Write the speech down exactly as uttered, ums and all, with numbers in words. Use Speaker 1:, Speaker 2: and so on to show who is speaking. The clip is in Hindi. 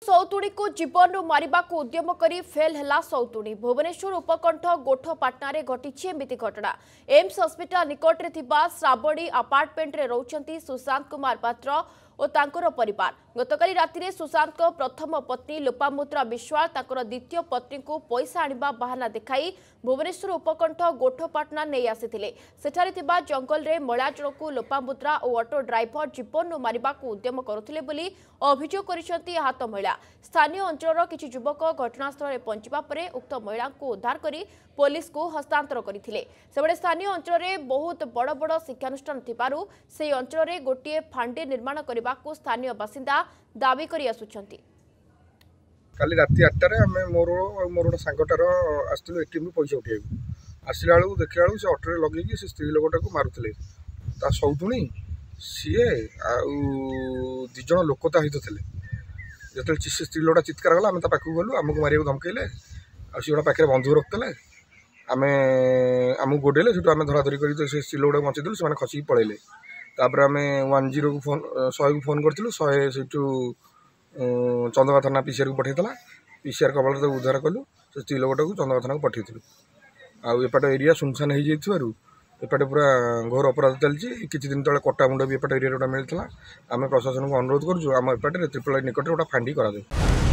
Speaker 1: सौतुणी को जीवन मारिबा को उद्यम करी फेल हैला सौतुणी भुवनेश्वर उपकंठ गोठपाटना घटी एमती घटना एम्स हस्पिटाल निकट में थिबा श्रावणी अपार्टमेंट रे रहउछंती सुशांत कुमार पात्र और तांकर परिवार गतकाली राति सुशांत प्रथम पत्नी लोपामुद्रा विश्वाल तांकर द्वितीय पत्नी को पैसा आनिबा बहाना देखाई भुवनेश्वर उपकंठ गोठपाटना नहीं आसीथिले सेठारे थिबा जंगल रे मळा जणकु लोपामुद्रा और ऑटो ड्राइवर जीवन मारिबा को उद्यम करुथिले बोली अभियोग करिसेंती आहत महिला स्थानीय अंचल किछि युवक घटनास्थल में पहुंचबा परे उक्त महिला को उद्धार करी पुलिस को हस्तांतर करथिले सेबडे स्थानीय अंचल में बहुत बड़ बड़ शिक्षानुष्ठान थिबारु से अंचल में गोटे फांडी निर्माण करबा को स्थानीय बासिंदा दाबी करि आसुछंती।
Speaker 2: काली राति आठटार आम मोर मोर गोटे सांगटार आसलु एटीएम पैसा उठाइबू आसला बेलू देखला बेलू से अटोरे लगे से स्त्री लोकटा को मारुले ता सौतुणी सीए आउ दिज लोक ता हित थे जो स्त्री लोकटा चित्कार गला आम पाक गलु आमको मारे धमकैले आ सी गोटा पाखे बंधुक रखते आम आमको गोडेले से आम धराधरी कर स्त्री लोक बचेदलु से खसिक पलैले तापर आम वन जीरो को फोन शहे को फोन करूँ शहे से चंदवा थाना पीसीआर को पठाइला पीसीआर कबल तक उद्धार कलु से स्त्री लोकटा को चंदवा थाना को पठाइलु आउट एरिया सुनसान हो जाइए एपटे पूरा घोर अपराध चलती किसी दिन तले कटा मुंड भी एपटे एरिया गोटा मिलता आम प्रशासन को अनुरोध करूँ आम एपटे त्रिपल निकट गोटा फांडी करा।